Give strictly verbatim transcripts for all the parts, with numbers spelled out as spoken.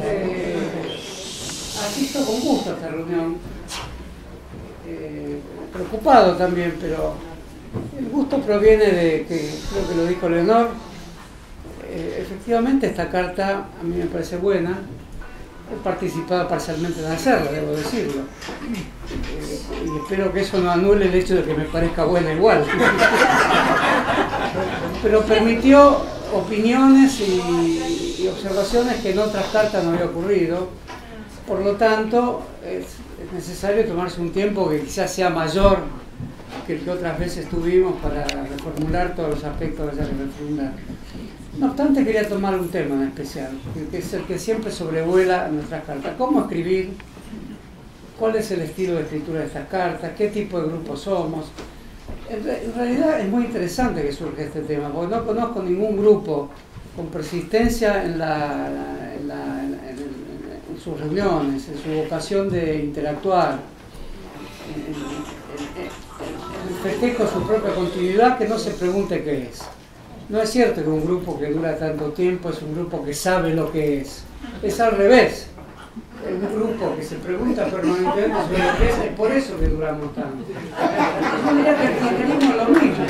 eh, asisto con gusto a esta reunión, eh, preocupado también, pero el gusto proviene de que, creo que lo dijo Leonor, eh, efectivamente esta carta a mí me parece buena. He participado parcialmente en hacerla, debo decirlo, eh, y espero que eso no anule el hecho de que me parezca buena igual. Pero permitió opiniones y, y observaciones que en otras cartas no había ocurrido. Por lo tanto, es, es necesario tomarse un tiempo que quizás sea mayor que el que otras veces tuvimos para reformular todos los aspectos que haya que reformular. No obstante, quería tomar un tema en especial, que es el que siempre sobrevuela nuestras cartas. ¿Cómo escribir? ¿Cuál es el estilo de escritura de estas cartas? ¿Qué tipo de grupo somos? En, re en realidad es muy interesante que surja este tema, porque no conozco ningún grupo con persistencia en, la, en, la, en, en, en sus reuniones, en su vocación de interactuar, en, en, en, en el festejo de su propia continuidad, que no se pregunte qué es. No es cierto que un grupo que dura tanto tiempo es un grupo que sabe lo que es. Es al revés. Es un grupo que se pregunta permanentemente sobre lo que es, es por eso que duramos tanto. Yo diría que tenemos lo mismo.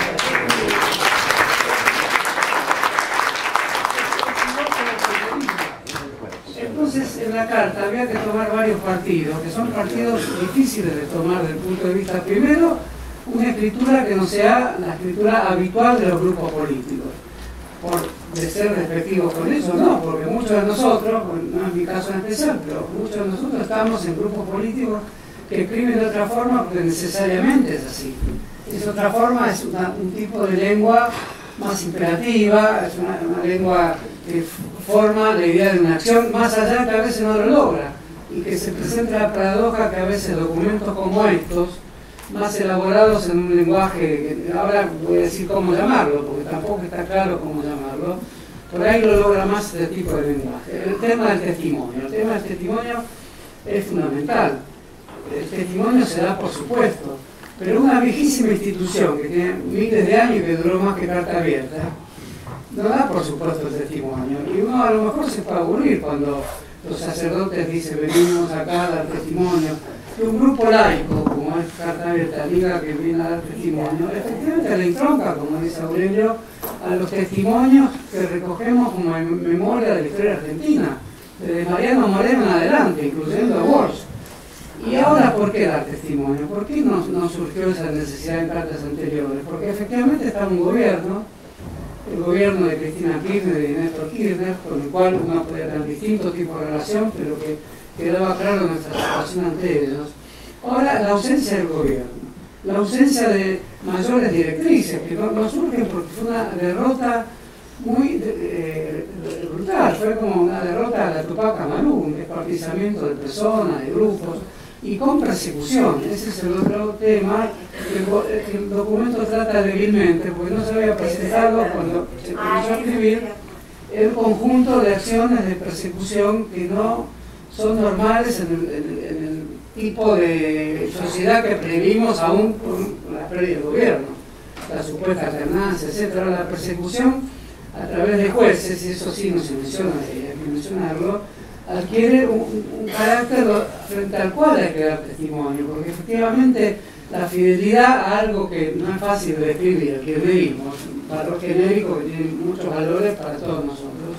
Entonces, en la carta había que tomar varios partidos, que son partidos difíciles de tomar desde el punto de vista, primero, una escritura que no sea la escritura habitual de los grupos políticos. Por de ser despectivos con eso, no, porque muchos de nosotros, no es mi caso en especial, pero muchos de nosotros estamos en grupos políticos que escriben de otra forma porque necesariamente es así. Esa otra forma es una, un tipo de lengua más imperativa, es una, una lengua que forma la idea de una acción más allá que a veces no lo logra, y que se presenta la paradoja que a veces documentos como estos, más elaborados en un lenguaje, que ahora voy a decir cómo llamarlo, porque tampoco está claro cómo llamarlo, por ahí lo logra más este tipo de lenguaje. El tema del testimonio, el tema del testimonio es fundamental. El testimonio se da por supuesto, pero una viejísima institución que tiene miles de años y que duró más que carta abierta, no da por supuesto el testimonio, y uno a lo mejor se puede aburrir cuando los sacerdotes dicen venimos acá a dar testimonio. Que un grupo laico, como es Carta Abierta, diga que viene a dar testimonio, efectivamente le entronca, como dice Aurelio, a los testimonios que recogemos como en memoria de la historia argentina, desde Mariano Moreno en adelante, incluyendo a Walsh. Y ahora, ¿por qué dar testimonio? ¿Por qué no, no surgió esa necesidad en cartas anteriores? Porque efectivamente está un gobierno, el gobierno de Cristina Kirchner y de Néstor Kirchner, con el cual uno puede tener distintos tipos de relación, pero que quedaba claro nuestra situación ante ellos. Ahora, la ausencia del gobierno, la ausencia de mayores directrices, que no, no surgen porque fue una derrota muy eh, brutal, fue como una derrota de la Tupac Amaru, un descuartizamiento de personas, de grupos, y con persecución. Ese es el otro tema que el, que el documento trata débilmente, porque no se había presentado cuando se comenzó a escribir el conjunto de acciones de persecución que no son normales en el, en, en el tipo de sociedad que previmos aún con la pérdida del gobierno, la supuesta alternancia, etcétera. La persecución a través de jueces, y eso sí no se menciona, hay que mencionarlo, adquiere un, un carácter frente al cual hay que dar testimonio, porque efectivamente la fidelidad a algo que no es fácil de describir, el kirchnerismo, un valor genérico que tiene muchos valores para todos nosotros,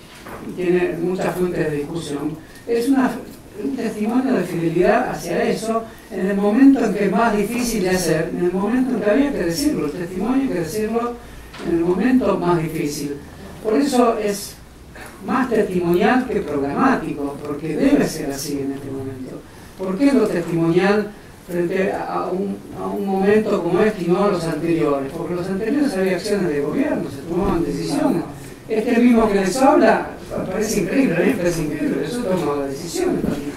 y tiene muchas fuentes de discusión. Es una, un testimonio de fidelidad hacia eso en el momento en que es más difícil de hacer, en el momento en que había que decirlo, el testimonio hay que decirlo en el momento más difícil. Por eso es más testimonial que programático, porque debe ser así en este momento. ¿Por qué lo testimonial frente a un, a un momento como este y no a los anteriores? Porque los anteriores había acciones de gobierno, se tomaban decisiones. Este mismo que les habla parece increíble, a mí me parece increíble, eso tomaba decisiones también.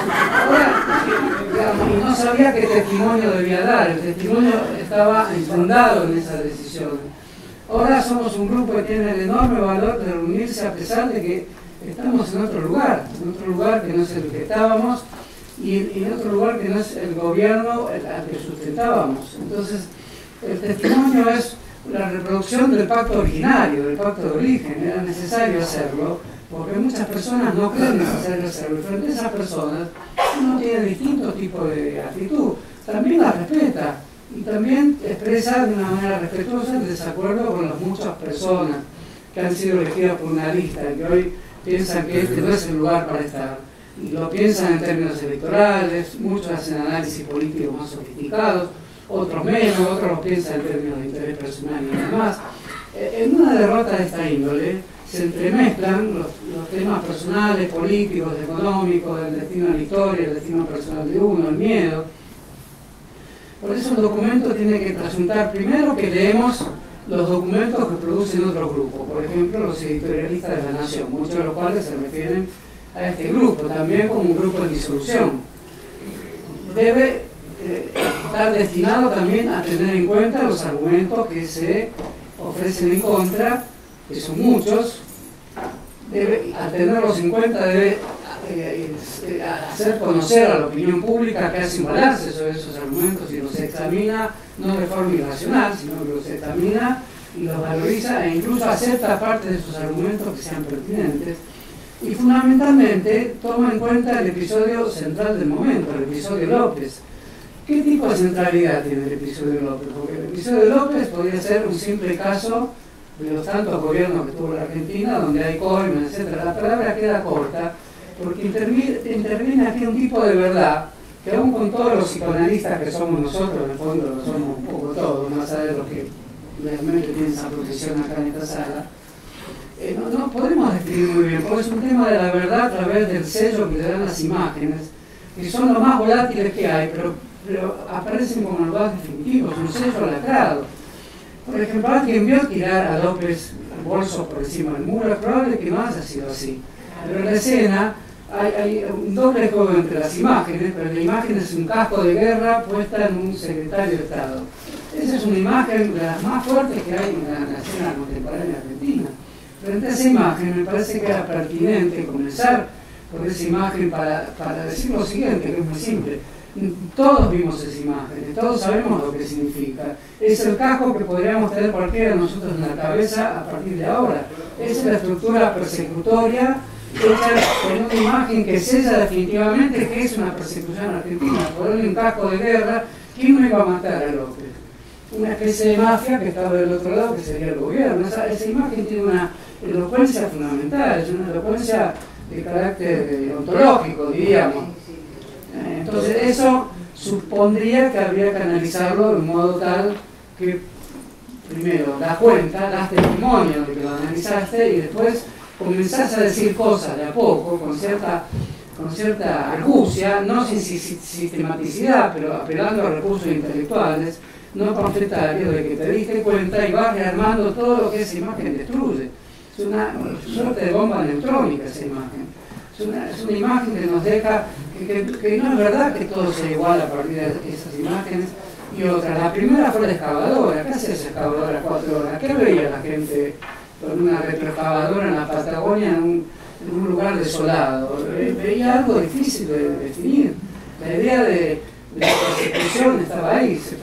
Ahora, digamos, y no sabía qué testimonio debía dar, el testimonio estaba infundado en esas decisiones. Ahora somos un grupo que tiene el enorme valor de reunirse a pesar de que estamos en otro lugar, en otro lugar que no es el que estábamos y, y en otro lugar que no es el gobierno al que sustentábamos. Entonces, el testimonio es la reproducción del pacto originario, del pacto de origen, era necesario hacerlo, porque muchas personas no creen necesario hacerlo. Y frente a esas personas, uno tiene distintos tipos de actitud, también las respeta y también expresa de una manera respetuosa el desacuerdo con las muchas personas que han sido elegidas por una lista y que hoy piensan que este no es el lugar para estar. Y lo piensan en términos electorales, muchos hacen análisis políticos más sofisticados, otros menos, otros lo piensan en términos de interés personal y demás. En una derrota de esta índole se entremezclan los, los temas personales, políticos, económicos, el destino de la historia, el destino personal de uno, el miedo. Por eso el documento tiene que trasuntar primero que leemos los documentos que producen otros grupos, por ejemplo los editorialistas de la Nación, muchos de los cuales se refieren a este grupo, también como un grupo en disolución. Debe eh, estar destinado también a tener en cuenta los argumentos que se ofrecen en contra, que son muchos. Debe, al tenerlos en cuenta, debe eh, eh, hacer conocer a la opinión pública que hace un balance sobre esos argumentos y los examina no de forma irracional, sino que los examina y los valoriza e incluso acepta parte de esos argumentos que sean pertinentes. Y fundamentalmente toma en cuenta el episodio central del momento, el episodio López. ¿Qué tipo de centralidad tiene el episodio López? Porque el episodio López podría ser un simple caso de los tantos gobiernos que tuvo la Argentina, donde hay coimas, etcétera. La palabra queda corta, porque interviene, interviene aquí un tipo de verdad, que aún con todos los psicoanalistas que somos nosotros, en el fondo lo somos un poco todos, más allá de los que realmente tienen esa profesión acá en esta sala, eh, no, no podemos describir muy bien, porque es un tema de la verdad a través del sello que le dan las imágenes, que son los más volátiles que hay, pero, pero aparecen como los más definitivos, un sello lacrado. Por ejemplo, alguien vio tirar a López bolsos por encima del muro, es probable que no haya sido así. Pero en la escena hay, hay un doble juego entre las imágenes, pero la imagen es un casco de guerra puesta en un secretario de Estado. Esa es una imagen de las más fuertes que hay en la, en la escena contemporánea argentina. Frente a esa imagen me parece que era pertinente comenzar por esa imagen para, para decir lo siguiente, que es muy simple. Todos vimos esa imagen, todos sabemos lo que significa. Es el casco que podríamos tener cualquiera de nosotros en la cabeza a partir de ahora. Es la estructura persecutoria hecha con una imagen que sella definitivamente que es una persecución argentina. Ponerle un casco de guerra, ¿quién no iba a matar a López? Una especie de mafia que estaba del otro lado, que sería el gobierno. Esa, esa imagen tiene una elocuencia fundamental, es una elocuencia de carácter ontológico, diríamos. Entonces eso supondría que habría que analizarlo de un modo tal que primero das cuenta, das testimonio de que lo analizaste y después comenzás a decir cosas de a poco, con cierta, con cierta argucia, no sin sistematicidad, pero apelando a recursos intelectuales, no panfletarios, de que te diste cuenta y vas rearmando todo lo que esa imagen destruye. Es una suerte de bomba neutrónica esa imagen. Es una, es una imagen que nos deja, que, que, que no es verdad que todo sea igual a partir de esas imágenes y otras. La primera fue la excavadora. ¿Qué hacía esa excavadora a cuatro horas? ¿Qué veía la gente con una retroexcavadora en la Patagonia en un, en un lugar desolado? Veía algo difícil de definir. La idea de, de la persecución estaba ahí. Se,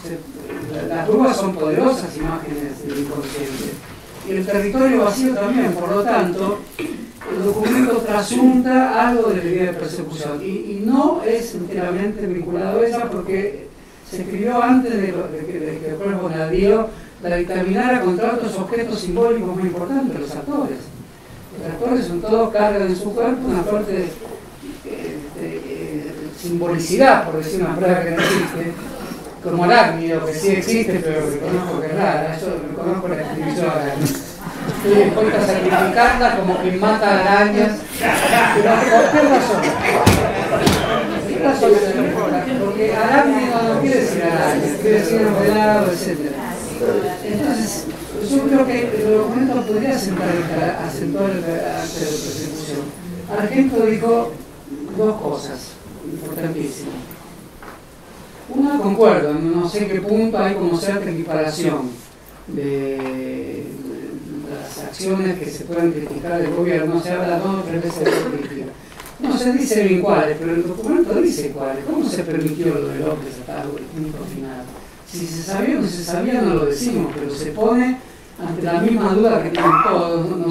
se, las grúas son poderosas imágenes del inconsciente. Y el territorio vacío también, por lo tanto, el documento trasunta algo de la idea de persecución y, y no es enteramente vinculado a ella porque se escribió antes de, lo, de, que, de que el juez Bonadío la dictaminara contra otros objetos simbólicos muy importantes, los actores. Los actores son todos cargan en su cuerpo una fuerte de, de, de, de simbolicidad, por decir una palabra que no existe, como arácnido, que sí existe, pero reconozco que es rara. Yo reconozco la escribición arácnido. Estoy dispuesto a sacrificarla como quien mata arañas. Pero ¿por qué razón? ¿Qué razón es importante? Porque arácnido no quiere decir araña, quiere decir enredado, etcétera. Entonces, yo creo que el documento podría acentuar el carácter de persecución. Argento dijo dos cosas importantísimas. Una, concuerdo, no sé qué punto hay como cierta equiparación de las acciones que se pueden criticar del gobierno. Se habla dos o tres veces de crítica. No se dice bien cuáles, pero el documento dice cuáles. ¿Cómo se permitió lo de López hasta el punto final? Si se sabía o no se sabía, no lo decimos, pero se pone ante la misma duda que tienen todos. Nos,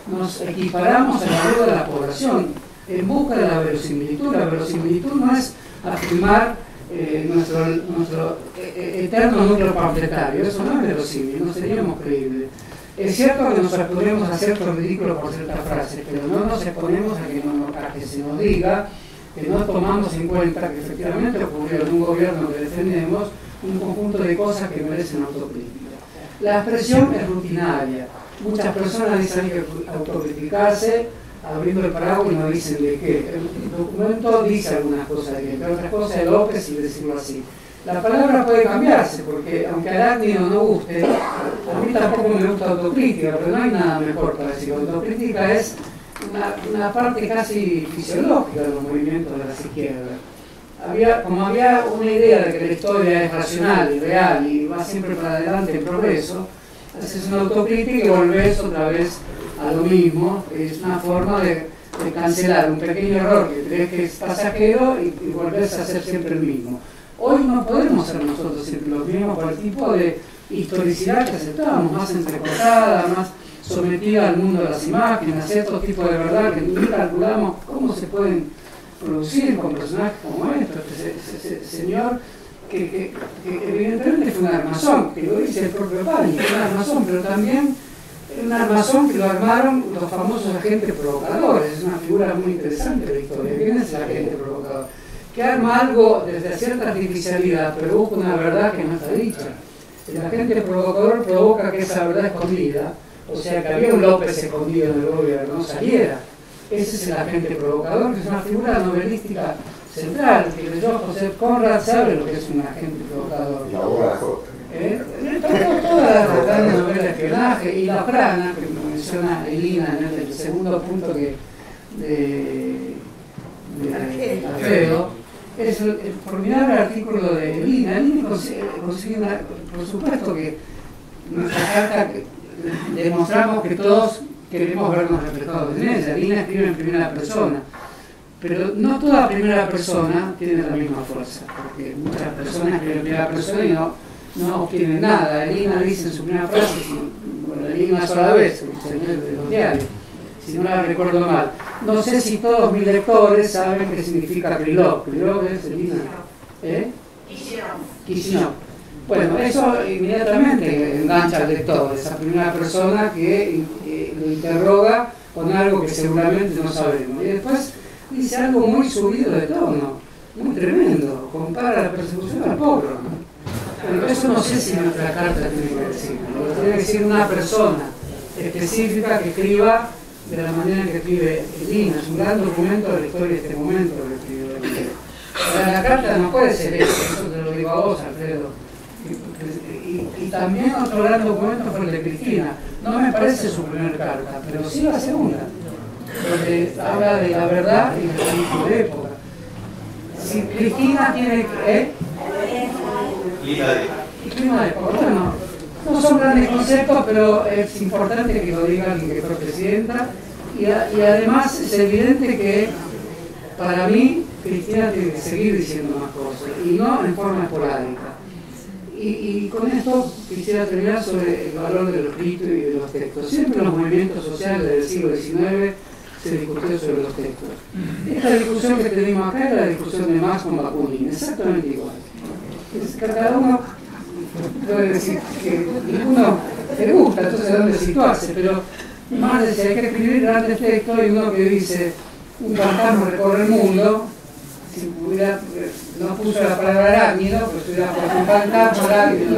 nos equiparamos a la de la población en busca de la verosimilitud. La verosimilitud no es afirmar eh, nuestro, nuestro eh, eterno núcleo pamfletario, eso no es verosímil, no seríamos creíbles. Es cierto que nos exponemos a ciertos ridículos por ciertas frases, pero no nos exponemos a que, no, a que se nos diga que no tomamos en cuenta que efectivamente ocurrió en un gobierno que defendemos un conjunto de cosas que merecen autocrítica. La expresión es rutinaria. Muchas personas dicen que autocriticarse abriendo el paraguas y no dicen de qué. El documento dice algunas cosas, de que entre otras cosas es López y decirlo así. La palabra puede cambiarse, porque aunque a Arácnido no guste, a mí tampoco me gusta autocrítica, pero no hay nada mejor para decir. Autocrítica es una, una parte casi fisiológica de los movimientos de las izquierdas. Había, como había una idea de que la historia es racional y real y va siempre para adelante en progreso, haces una autocrítica y volvés otra vez a lo mismo. Es una forma de, de cancelar un pequeño error que crees que es pasajero y, y volvés a hacer siempre el mismo. Hoy no podemos ser nosotros siempre los mismos por el tipo de historicidad que aceptamos, más entrecortada, más sometida al mundo de las imágenes, ciertos tipos de verdad que ni calculamos cómo se pueden producir con personajes como estos. Este, ese señor que, que, que evidentemente fue un armazón, que lo dice el propio Pani, fue un armazón, pero también un armazón que lo armaron los famosos agentes provocadores. Es una figura muy interesante de la historia. ¿Quién es el agente provocador? Que arma algo desde cierta artificialidad, pero busca una verdad que no está dicha. El agente provocador provoca que esa verdad escondida, o sea que había un López escondido en el gobierno, no saliera. Ese es el agente provocador, que es una figura novelística central, que leyó José Conrad, sabe lo que es un agente provocador. La obra ¿Eh? Toda la gran novela de espionaje y la Frana, que menciona Elina en el segundo punto que de, de Alfredo, es el, el formidable artículo de Elina. Elina consigue, consigue una, por supuesto que nuestra carta que, demostramos que todos queremos vernos reflejados en ella. Elina escribe en primera persona, pero no toda primera persona tiene la misma fuerza, porque muchas personas escriben en primera persona y no, no obtienen nada. Elina dice en su primera frase, bueno, Elina una sola vez, el señor de los diarios, si no la recuerdo mal. No sé si todos mis lectores saben qué significa Krylov. Krylov es Elina. ¿Eh? Kishinov. Bueno, eso inmediatamente engancha al lector, esa primera persona que eh, lo interroga con algo que seguramente no sabemos. Y después dice algo muy subido de tono, muy tremendo, compara la persecución al pueblo. Pero eso no sé si nuestra carta tiene que decir. Lo tiene que decir una persona específica que escriba de la manera en que escribe Elina. Es un gran documento de la historia de este momento que escribió Elina. Ahora, la carta no puede ser eso, eso te lo digo a vos, Alfredo. Y, y, y también otro gran documento fue el de Cristina. No me parece su primera carta, pero sí la segunda, donde habla de la verdad y el espíritu de época. Si Cristina tiene que... ¿eh? Clima de... Clima de época, bueno, no son grandes conceptos, pero es importante que lo diga alguien que fue presidenta. Y, a, y además es evidente que para mí Cristina tiene que seguir diciendo más cosas, y no en forma esporádica. Y, y con esto quisiera terminar sobre el valor de los escritos y de los textos. Siempre en los movimientos sociales del siglo diecinueve se discutió sobre los textos. Esta discusión que tenemos acá es la discusión de Marx con Bakunin, exactamente igual. Es que cada uno puede decir que ninguno le gusta, entonces dónde situarse, pero Marx decía hay que escribir grandes textos, y uno que dice un fantasma recorre el mundo, si pudiera, no puso la palabra arácnido, pues estuviera por un fantasma arácnido,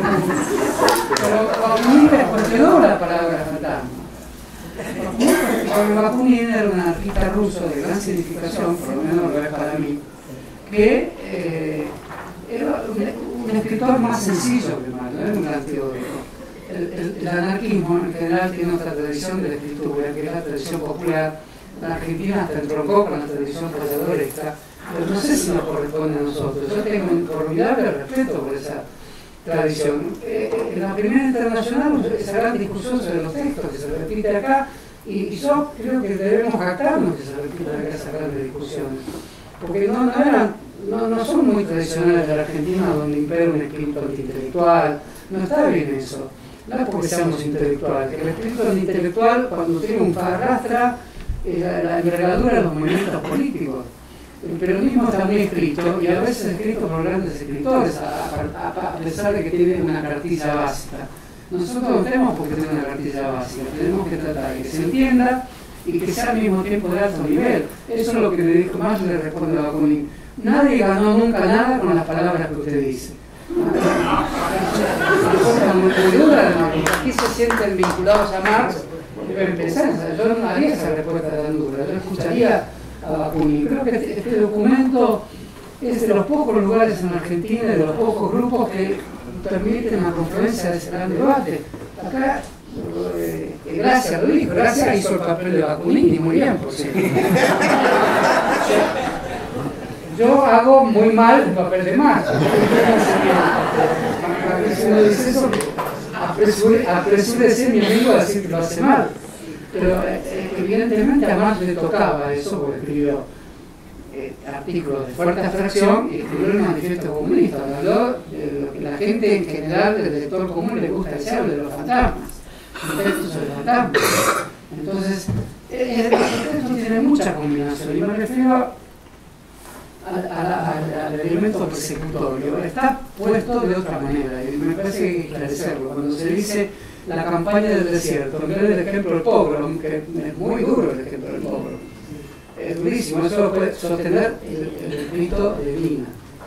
pero Bakunin cuestionó la palabra fantasma. Porque Bakunin era un artista ruso de gran significación, por lo menos lo es para mí, que eh, era un, un escritor más sencillo que Marx, no era un gran teórico. El, el, el anarquismo en general tiene otra tradición de la escritura, que es la tradición popular. La Argentina hasta entroncó con la tradición payadoresca, pero no sé si nos corresponde a nosotros. Yo tengo un formidable respeto por esa tradición. Eh, en la primera internacional, esa gran discusión sobre los textos que se repite acá, y, y yo creo que debemos jactarnos que se repitan acá esas grandes discusiones, porque no, no, eran, no, no son muy tradicionales de la Argentina, donde impera un espíritu antiintelectual. No está bien eso. no es porque seamos intelectuales, que el espíritu intelectual cuando triunfa arrastra eh, la, la envergadura de los movimientos políticos. El peronismo está muy escrito y a veces escrito por grandes escritores, a, a, a pesar de que tiene una cartilla básica. Nosotros no tenemos por qué tener una cartilla básica, tenemos que tratar de que se entienda y que sea al mismo tiempo de alto nivel. Eso es lo que le dijo, más le responde a Bakunin. Nadie ganó nunca nada con las palabras que usted dice. Aquí se sienten vinculados a Marx, deben pensar, yo no haría esa respuesta tan dura, yo escucharía a Bakunin. Creo que este, este documento es de los pocos lugares en Argentina, de los pocos grupos que permiten la confluencia de ese gran debate. Acá, eh, Gracia lo dijo, Gracia hizo el papel de Bakunin y muy bien, por cierto. Yo hago muy mal el papel de Marx. Si uno dice eso, apresúrese mi amigo a decir que lo hace mal. Pero eh, evidentemente a Marx le tocaba eso porque escribió eh, artículos de fuerte abstracción y escribió el manifiesto comunista. Habló de lo que la gente en general, del lector común, le gusta decir, de los fantasmas. Manifestos sobre los fantasmas. Entonces, eh, esto tiene mucha combinación y me refiero Al, al, al elemento persecutorio. Está puesto de otra manera y me parece que hay que esclarecerlo. Cuando se dice la campaña del desierto, en vez del ejemplo del pogrom, que es muy duro el ejemplo del pogrom, es durísimo, eso lo puede sostener el, el escrito de Lina.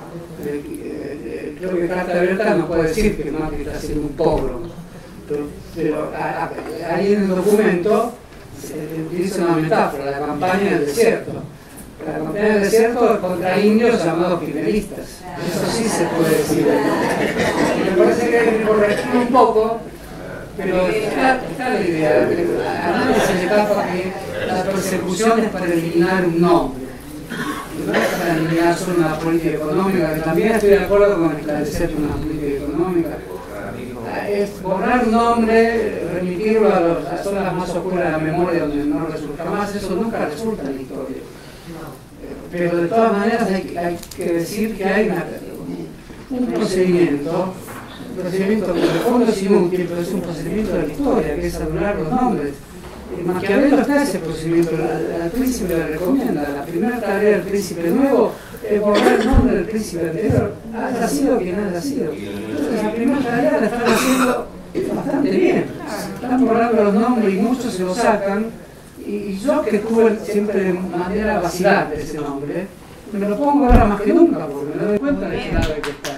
Creo que Carta Abierta no puede decir que Macri está haciendo un pogrom, pero, pero a, a, ahí en el documento se utiliza una metáfora, la campaña del desierto. La campaña del desierto contra indios llamados primeristas. Eso sí se puede decir. Me parece que hay que corregir un poco, pero está, está la idea. A nadie se le escapa que la persecución es para eliminar un nombre. No es para eliminar solo una política económica, que también estoy de acuerdo con esclarecer una política económica. Es borrar un nombre, remitirlo a, los, a las zonas más oscuras de la memoria donde no resulta más, eso nunca resulta en la historia. Pero de todas maneras hay, hay que decir que hay una, un procedimiento, un procedimiento que en el fondo es inútil, pero es un procedimiento de la historia, que es anular los nombres. Eh, Maquiavelo está ese procedimiento, al, al príncipe le recomienda, la primera tarea del príncipe nuevo es borrar el nombre del príncipe anterior, haya sido quien haya sido. Entonces la primera tarea la están haciendo bastante bien, están borrando los nombres y muchos se los sacan. Y yo que tuve siempre de manera vacilante ese nombre, me lo pongo ahora más que nunca porque me doy cuenta de que grave que está.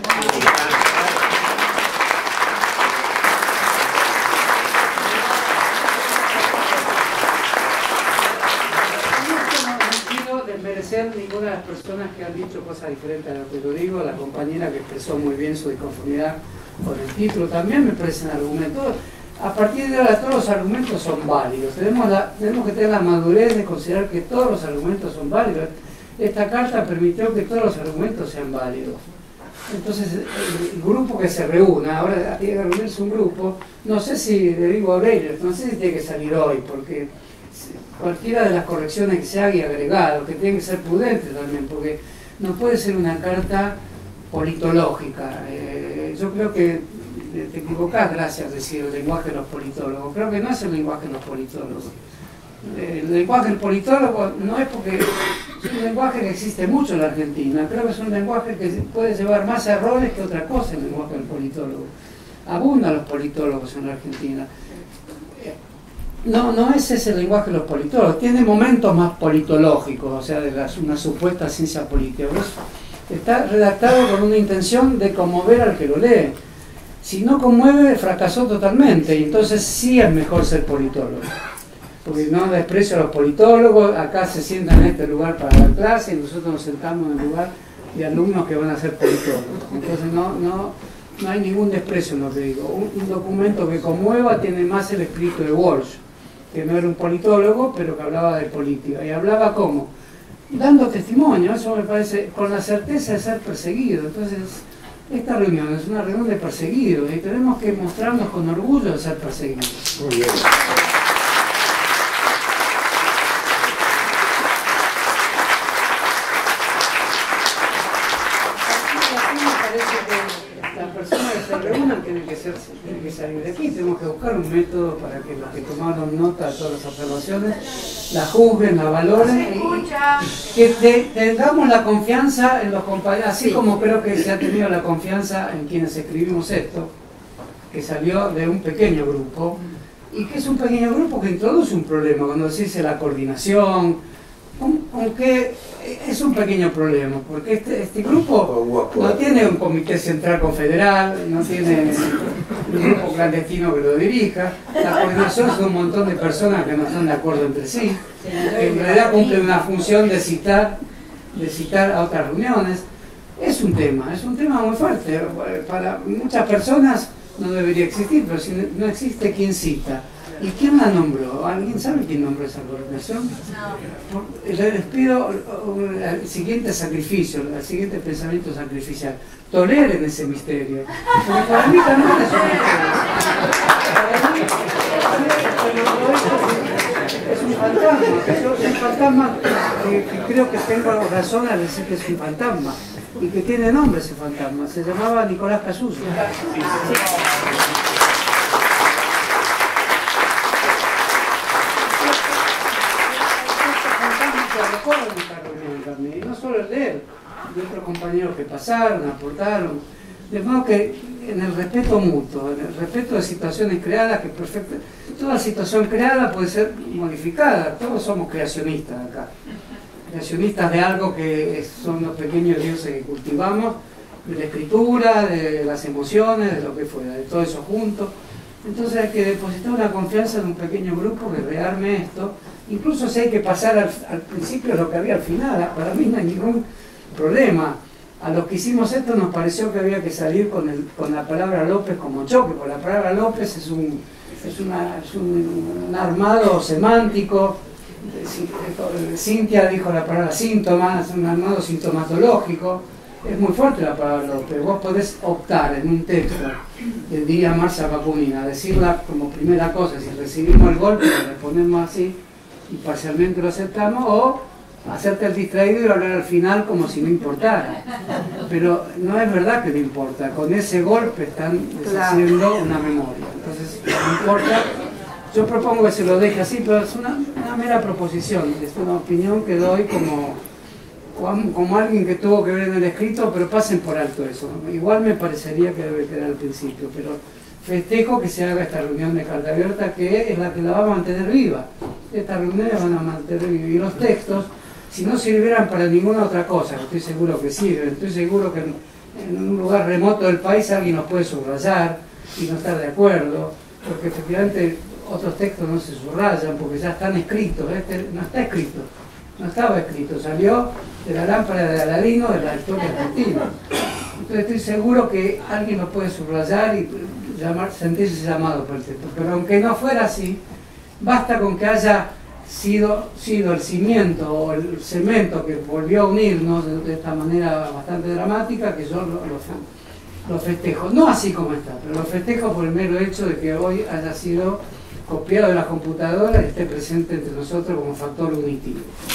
No quiero desmerecer ninguna de las personas que han dicho cosas diferentes a lo que yo digo, la compañera que expresó muy bien su disconformidad con el título también me parecen argumentos. A partir de ahora todos los argumentos son válidos. Tenemos, la, tenemos que tener la madurez de considerar que todos los argumentos son válidos. Esta carta permitió que todos los argumentos sean válidos. Entonces el, el grupo que se reúna, ahora tiene que reunirse un grupo, no sé si, le digo a Breyer, no sé si tiene que salir hoy, porque cualquiera de las correcciones que se haga y agregado, que tiene que ser prudente también, porque no puede ser una carta politológica. Eh, yo creo que te equivocás, gracias, decir el lenguaje de los politólogos. Creo que no es el lenguaje de los politólogos. El lenguaje del politólogo no es porque es un lenguaje que existe mucho en la Argentina. Creo que es un lenguaje que puede llevar más errores que otra cosa, el lenguaje del politólogo. Abundan los politólogos en la Argentina. No, no es ese el lenguaje de los politólogos. Tiene momentos más politológicos, o sea, de las, una supuesta ciencia política. Está redactado con una intención de conmover al que lo lee. Si no conmueve, fracasó totalmente, y entonces sí es mejor ser politólogo. Porque no desprecio a los politólogos, acá se sientan en este lugar para dar clase y nosotros nos sentamos en el lugar de alumnos que van a ser politólogos. Entonces no, no, no hay ningún desprecio en lo que digo. Un, un documento que conmueva tiene más el espíritu de Walsh, que no era un politólogo, pero que hablaba de política. Y hablaba ¿cómo? Dando testimonio, eso me parece, con la certeza de ser perseguido. Entonces, esta reunión es una reunión de perseguidos y tenemos que mostrarnos con orgullo de ser perseguidos. Muy bien. A mí me parece que las personas que se reúnan tienen que, ser, tienen que salir de aquí. Tenemos que buscar un método para que los que tomaron nota de todas las observaciones la juzguen, la valoren y que te, tengamos la confianza en los compañeros, así como creo que se ha tenido la confianza en quienes escribimos esto, que salió de un pequeño grupo y que es un pequeño grupo que introduce un problema cuando se dice la coordinación. Aunque es un pequeño problema, porque este, este grupo no tiene un comité central confederal, no tiene un grupo clandestino que lo dirija, la coordinación es de un montón de personas que no están de acuerdo entre sí, que en realidad cumplen una función de citar, de citar a otras reuniones. Es un tema, es un tema muy fuerte, para muchas personas no debería existir, pero si no existe, ¿quién cita? ¿Y quién la nombró? ¿Alguien sabe quién nombró esa coordinación? Les pido el siguiente sacrificio, el siguiente pensamiento sacrificial. Toleren ese misterio. Porque para mí también es un misterio. Es un fantasma. Yo, es un fantasma que, que creo que tengo razón al decir que es un fantasma. Y que tiene nombre ese fantasma. Se llamaba Nicolás Casuso. Y no solo el de él, de otros compañeros que pasaron, aportaron, de modo que en el respeto mutuo, en el respeto de situaciones creadas, que perfecto, toda situación creada puede ser modificada, todos somos creacionistas acá, creacionistas de algo que son los pequeños dioses que cultivamos, de la escritura, de las emociones, de lo que fuera, de todo eso junto. Entonces hay que depositar una confianza en un pequeño grupo que rearme esto, incluso si hay que pasar al, al principio lo que había al final, para mí no hay ningún problema. A los que hicimos esto nos pareció que había que salir con, el, con la palabra López como choque, porque la palabra López es un, es una, es un, un armado semántico. Cintia dijo la palabra síntoma, es un armado sintomatológico. Es muy fuerte la palabra López. Vos podés optar en un texto, que diría Marcia Papumina, decirla como primera cosa, si recibimos el golpe, lo respondemos así y parcialmente lo aceptamos, o hacerte el distraído y hablar al final como si no importara. Pero no es verdad que no importa, con ese golpe están deshaciendo una memoria. Entonces, no importa. Yo propongo que se lo deje así, pero es una, una mera proposición, es una opinión que doy como, como alguien que tuvo que ver en el escrito, pero pasen por alto eso. Igual me parecería que debe quedar al principio, pero festejo que se haga esta reunión de carta abierta, que es la que la va a mantener viva. Estas reuniones van a mantener viva. Y los textos, si no sirvieran para ninguna otra cosa, estoy seguro que sirven, estoy seguro que en, en un lugar remoto del país alguien nos puede subrayar y no estar de acuerdo, porque efectivamente otros textos no se subrayan porque ya están escritos. Este no está escrito, no estaba escrito, salió de la lámpara de Aladino de la historia argentina. Entonces estoy seguro que alguien lo puede subrayar y llamar, sentirse llamado por el texto. Pero aunque no fuera así, basta con que haya sido, sido el cimiento o el cemento que volvió a unirnos de, de esta manera bastante dramática, que yo lo, lo, lo festejo. No así como está, pero lo festejo por el mero hecho de que hoy haya sido copiado de las computadoras y esté presente entre nosotros como factor unitivo.